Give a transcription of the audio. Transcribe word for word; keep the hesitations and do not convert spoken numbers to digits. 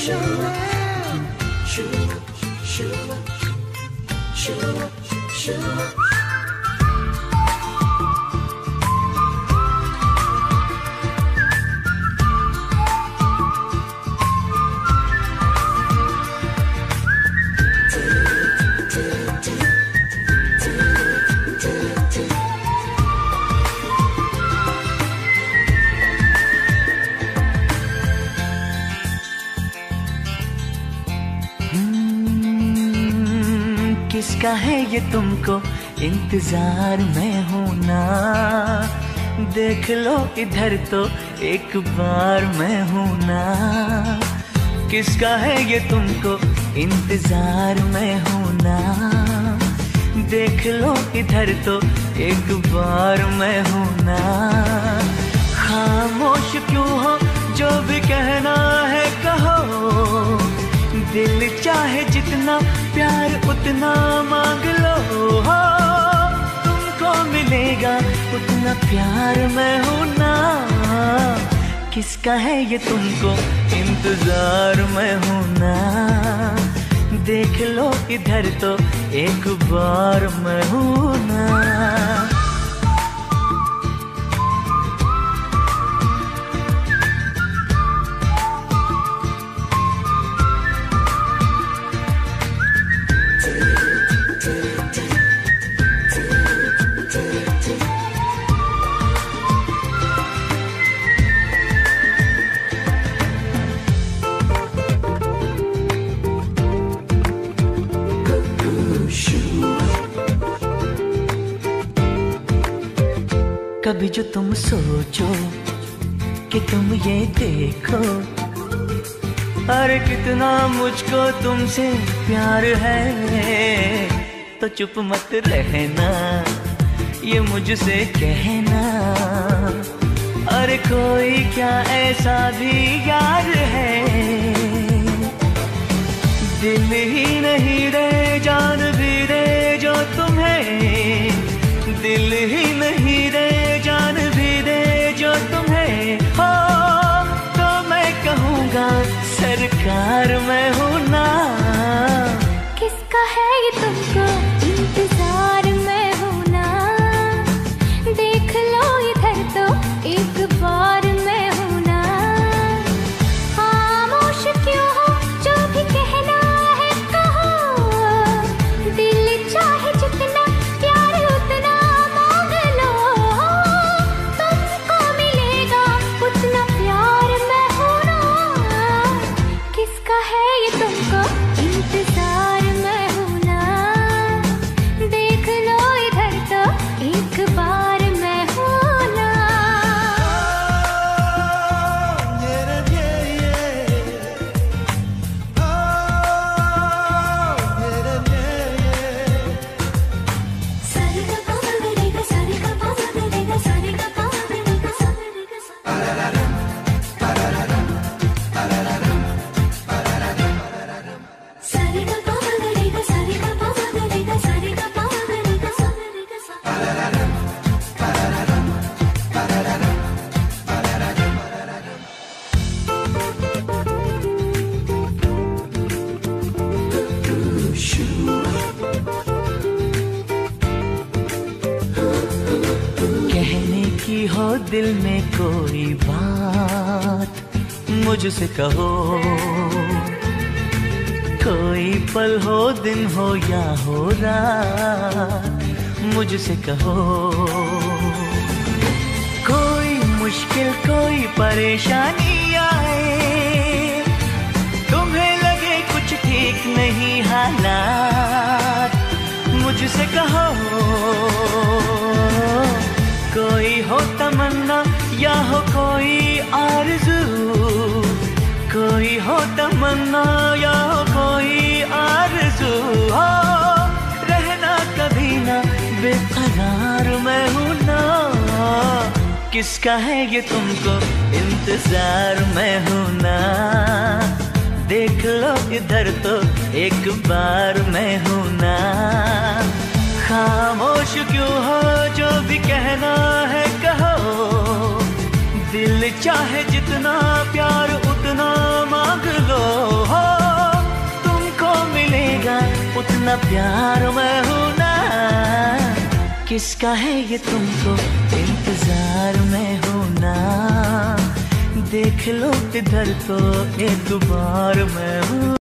किसका है ये तुमको इंतजार में हूं ना, देख लो इधर तो एक बार मैं हूं ना। किसका है ये तुमको इंतजार में हूं ना, देख लो इधर तो एक बार मैं हूं ना। खामोश क्यों हो, जो भी कहना है कहो, दिल चाहे जितना प्यार उतना मांग लो। हो तुमको मिलेगा उतना प्यार मैं हूं ना। किसका है ये तुमको इंतजार मैं हूं ना, देख लो इधर तो एक बार मैं हूं ना। कभी जो तुम सोचो कि तुम ये देखो, अरे कितना मुझको तुमसे प्यार है, तो चुप मत रहना ये मुझसे कहना। अरे कोई क्या ऐसा भी यार है, दिल ही नहीं रे जान भी रे जो तुम्हें, दिल ही नहीं रे जान भी दे जो तुम्हें। हो तो मैं कहूँगा सरकार मैं हूँ ना। किसका है ये तुमको इंतजार मैं हूँ ना, देख लो इधर तो एक बार मैं हूँ ना। खामोश क्यों हो, जो भी कहना है कहो, दिल चाहे जितना प्यार उतना मांग लो। तुमको मिलेगा उतना प्यार मैं हूं ना। किसका है ये तुमको इंतजार मैं हूं ना, देख लो इधर तो एक बार मैं हूं ना। कहने की हो दिल में कोई बात मुझसे कहो, कोई पल हो दिन हो या हो रात मुझसे कहो। कोई मुश्किल कोई परेशानी आए, तुम्हें लगे कुछ ठीक नहीं हालात मुझसे कहो। कोई हो तमन्ना या हो कोई आरज़ू, कोई हो तमन्ना या हो कोई आरज़ू, हो रहना कभी ना बेकरार मैं हूँ ना। किसका है ये तुमको इंतजार मैं हूँ ना, देख लो इधर तो एक बार मैं हूँ ना। खामोश क्यों हो, जो भी कहना है कहो, दिल चाहे जितना प्यार उतना मांग लो। ना प्यार मैं हूँ ना, किसका है ये तुमको इंतजार में हूँ ना, देख लो इधर तो एक बार मैं हूँ।